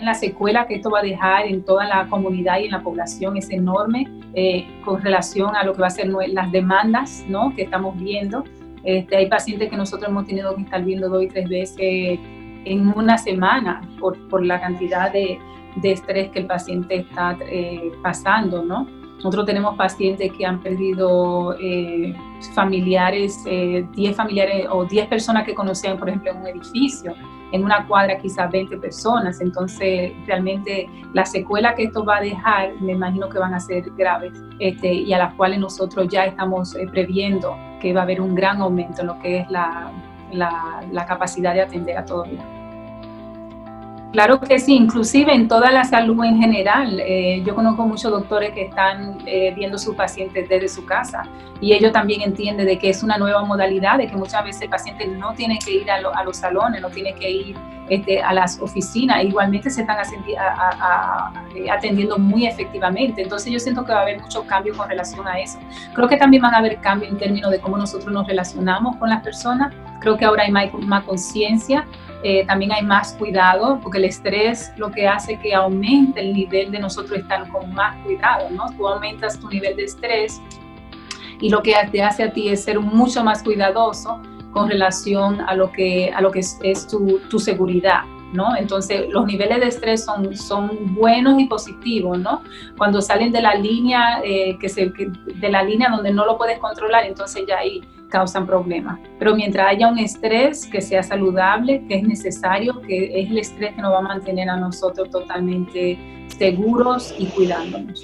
la secuela que esto va a dejar en toda la comunidad y en la población es enorme con relación a lo que va a ser las demandas, ¿no?, que estamos viendo. Hay pacientes que nosotros hemos tenido que estar viendo 2 y 3 veces en una semana por la cantidad de estrés que el paciente está pasando, ¿no? Nosotros tenemos pacientes que han perdido familiares, 10 familiares o 10 personas que conocían, por ejemplo, en un edificio, en una cuadra quizás 20 personas. Entonces, realmente la secuela que esto va a dejar, me imagino que van a ser graves, y a las cuales nosotros ya estamos previendo que va a haber un gran aumento en lo que es la capacidad de atender a todo esto. Claro que sí, inclusive en toda la salud en general. Yo conozco muchos doctores que están viendo sus pacientes desde su casa y ellos también entienden de que es una nueva modalidad, de que muchas veces el paciente no tiene que ir a los salones, no tiene que ir a las oficinas, igualmente se están atendiendo muy efectivamente. Entonces yo siento que va a haber muchos cambios con relación a eso. Creo que también van a haber cambios en términos de cómo nosotros nos relacionamos con las personas. Creo que ahora hay más conciencia. También hay más cuidado, porque el estrés lo que hace que aumente el nivel de nosotros estar con más cuidado, ¿no? Tú aumentas tu nivel de estrés y lo que te hace a ti es ser mucho más cuidadoso con relación a lo que es tu seguridad, ¿no? Entonces los niveles de estrés son buenos y positivos, ¿no? Cuando salen de la línea de la línea donde no lo puedes controlar, entonces ya ahí causan problemas. Pero mientras haya un estrés que sea saludable, que es necesario, que es el estrés que nos va a mantener a nosotros totalmente seguros y cuidándonos.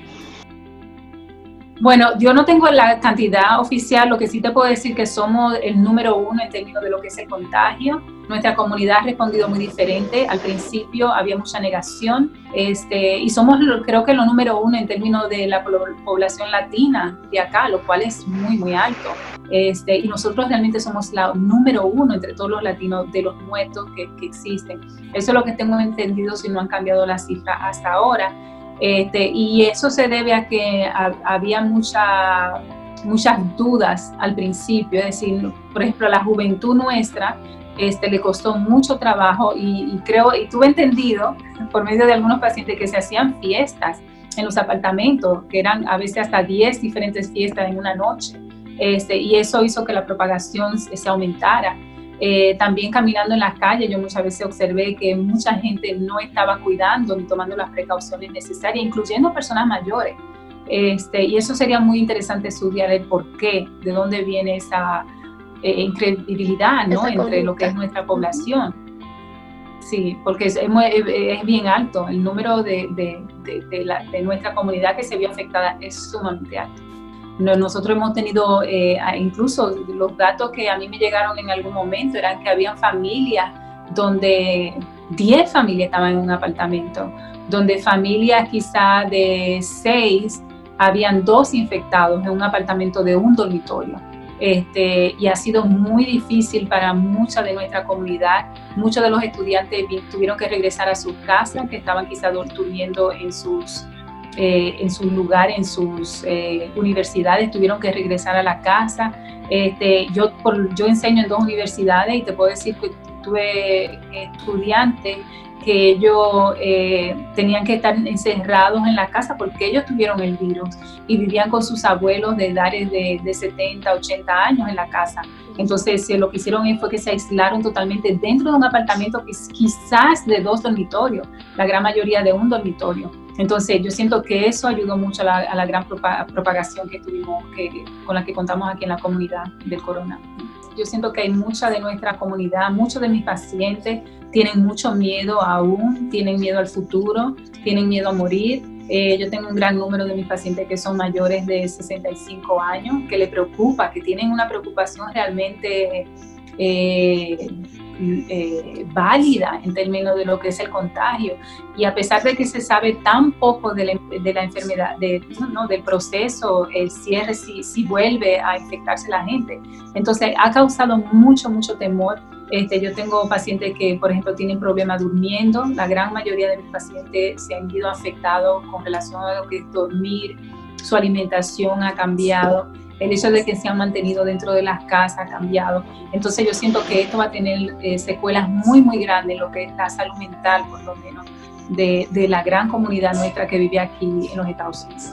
Bueno, yo no tengo la cantidad oficial, lo que sí te puedo decir que somos el número 1 en términos de lo que es el contagio. Nuestra comunidad ha respondido muy diferente. Al principio había mucha negación y somos creo que lo número 1 en términos de la población latina de acá, lo cual es muy, muy alto. Y nosotros realmente somos la número 1 entre todos los latinos de los muertos que existen. Eso es lo que tengo entendido, si no han cambiado las cifras hasta ahora. Y eso se debe a que había muchas dudas al principio, es decir, por ejemplo, a la juventud nuestra le costó mucho trabajo y tuve entendido por medio de algunos pacientes que se hacían fiestas en los apartamentos, que eran a veces hasta 10 diferentes fiestas en una noche, y eso hizo que la propagación se aumentara. También caminando en las calles, yo muchas veces observé que mucha gente no estaba cuidando ni tomando las precauciones necesarias, incluyendo personas mayores. Y eso sería muy interesante estudiar el por qué, de dónde viene esa incredibilidad, ¿no?, entre lo que es nuestra población. Sí, porque es bien alto. El número de nuestra comunidad que se vio afectada es sumamente alto. Nosotros hemos tenido, incluso los datos que a mí me llegaron en algún momento eran que habían familias donde 10 familias estaban en un apartamento, donde familias quizá de 6, habían 2 infectados en un apartamento de un dormitorio. Y ha sido muy difícil para mucha de nuestra comunidad. Muchos de los estudiantes tuvieron que regresar a sus casas, que estaban quizá durmiendo en sus lugares, en sus universidades, tuvieron que regresar a la casa. Yo enseño en 2 universidades y te puedo decir que tuve estudiantes que ellos tenían que estar encerrados en la casa porque ellos tuvieron el virus y vivían con sus abuelos de edades de 70, 80 años en la casa. Entonces lo que hicieron fue que se aislaron totalmente dentro de un apartamento quizás de 2 dormitorios, la gran mayoría de un dormitorio. Entonces yo siento que eso ayudó mucho a la gran propagación que tuvimos, con la que contamos aquí en la comunidad del corona. Yo siento que hay mucha de nuestra comunidad, muchos de mis pacientes tienen mucho miedo aún, tienen miedo al futuro, tienen miedo a morir. Yo tengo un gran número de mis pacientes que son mayores de 65 años, que les preocupa, que tienen una preocupación realmente válida en términos de lo que es el contagio. Y a pesar de que se sabe tan poco de la enfermedad, del proceso, el cierre, si vuelve a infectarse la gente. Entonces ha causado mucho temor. Yo tengo pacientes que, por ejemplo, tienen problemas durmiendo. La gran mayoría de mis pacientes se han ido afectados con relación a lo que es dormir. Su alimentación ha cambiado. El hecho de que se han mantenido dentro de las casas ha cambiado. Entonces yo siento que esto va a tener secuelas muy grandes en lo que es la salud mental, por lo menos, de la gran comunidad nuestra que vive aquí en los Estados Unidos.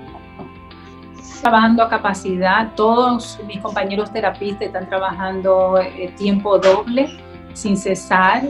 Trabajando a capacidad, todos mis compañeros terapistas están trabajando tiempo doble, sin cesar,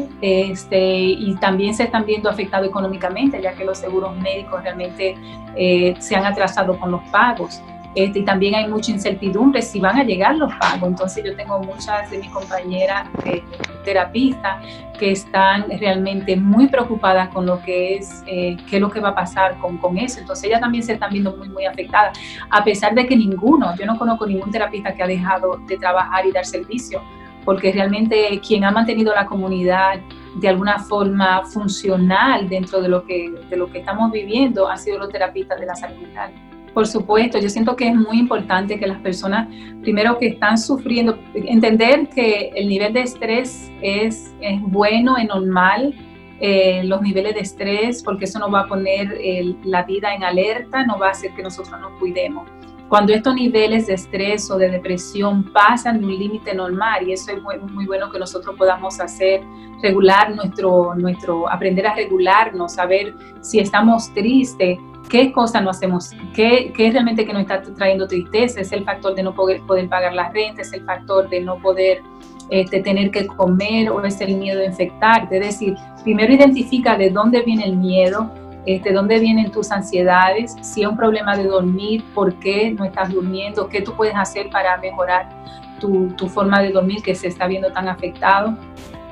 y también se están viendo afectados económicamente, ya que los seguros médicos realmente se han atrasado con los pagos. Y también hay mucha incertidumbre si van a llegar los pagos. Entonces yo tengo muchas de mis compañeras terapistas que están realmente muy preocupadas con lo que es, qué es lo que va a pasar con eso. Entonces ellas también se están viendo muy afectadas, a pesar de que yo no conozco ningún terapista que ha dejado de trabajar y dar servicio, porque realmente quien ha mantenido la comunidad de alguna forma funcional dentro de lo que estamos viviendo han sido los terapistas de la salud mental. Por supuesto, yo siento que es muy importante que las personas, primero que están sufriendo, entender que el nivel de estrés es bueno, es normal, los niveles de estrés, porque eso nos va a poner la vida en alerta, nos va a hacer que nosotros nos cuidemos. Cuando estos niveles de estrés o de depresión pasan de un límite normal, y eso es muy bueno que nosotros podamos hacer, regular aprender a regularnos, saber si estamos tristes, qué cosas no hacemos, qué es realmente que nos está trayendo tristeza. Es el factor de no poder pagar la renta, es el factor de no poder tener que comer, o es el miedo de infectarte. Es decir, primero identifica de dónde viene el miedo, de dónde vienen tus ansiedades, si es un problema de dormir, por qué no estás durmiendo, qué tú puedes hacer para mejorar tu forma de dormir que se está viendo tan afectado.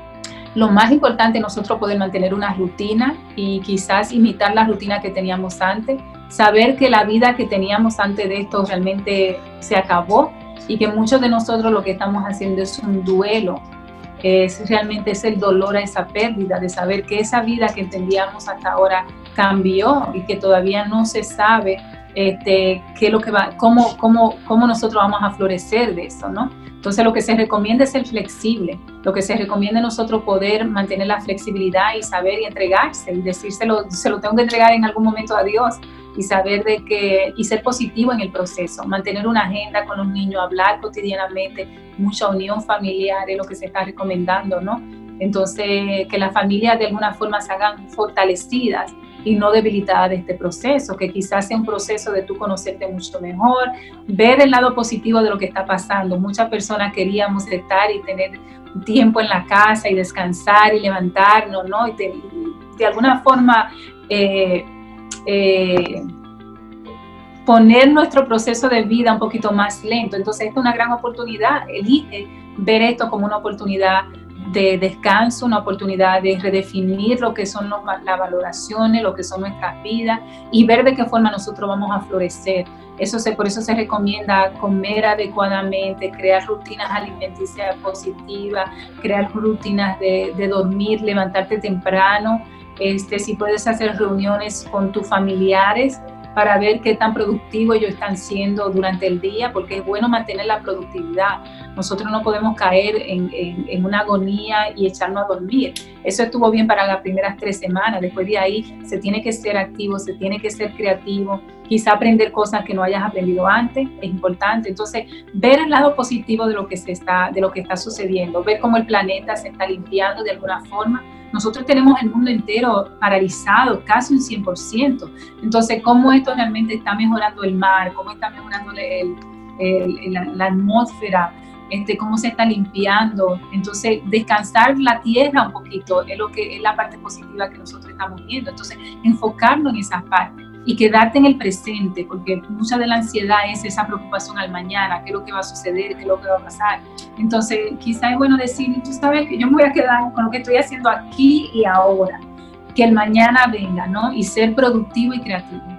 Lo más importante es nosotros poder mantener una rutina y quizás imitar la rutina que teníamos antes, saber que la vida que teníamos antes de esto realmente se acabó y que muchos de nosotros lo que estamos haciendo es un duelo. Realmente es el dolor a esa pérdida, de saber que esa vida que entendíamos hasta ahora cambió y que todavía no se sabe qué es lo que cómo nosotros vamos a florecer de eso, ¿no? Entonces lo que se recomienda es ser flexible, lo que se recomienda es nosotros poder mantener la flexibilidad y saber y entregarse y decírselo, se lo tengo que entregar en algún momento a Dios, y saber y ser positivo en el proceso, mantener una agenda con los niños, hablar cotidianamente, mucha unión familiar es lo que se está recomendando, ¿no? Entonces, que las familias de alguna forma se hagan fortalecidas y no debilitadas de este proceso, que quizás sea un proceso de tú conocerte mucho mejor, ver el lado positivo de lo que está pasando. Muchas personas queríamos estar y tener tiempo en la casa y descansar y levantarnos, ¿no? Y de alguna forma poner nuestro proceso de vida un poquito más lento. Entonces, esta es una gran oportunidad. Elige ver esto como una oportunidad de descanso, una oportunidad de redefinir lo que son las valoraciones, lo que son nuestras vidas, y ver de qué forma nosotros vamos a florecer. Por eso se recomienda comer adecuadamente, crear rutinas alimenticias positivas, crear rutinas de dormir, levantarte temprano. Si puedes hacer reuniones con tus familiares para ver qué tan productivos ellos están siendo durante el día, porque es bueno mantener la productividad. Nosotros no podemos caer en una agonía y echarnos a dormir. Eso estuvo bien para las primeras 3 semanas. Después de ahí se tiene que ser activo, se tiene que ser creativo, quizá aprender cosas que no hayas aprendido antes, es importante. Entonces, ver el lado positivo de lo que está sucediendo, ver cómo el planeta se está limpiando de alguna forma. Nosotros tenemos el mundo entero paralizado, casi un 100%. Entonces, ¿cómo esto realmente está mejorando el mar? ¿Cómo está mejorando la atmósfera? Cómo se está limpiando? Entonces, descansar la tierra un poquito es la parte positiva que nosotros estamos viendo. Entonces, enfocarnos en esas partes y quedarte en el presente, porque mucha de la ansiedad es esa preocupación al mañana, qué es lo que va a suceder, qué es lo que va a pasar. Entonces, quizá es bueno decir, tú sabes que yo me voy a quedar con lo que estoy haciendo aquí y ahora, que el mañana venga, ¿no? Y ser productivo y creativo.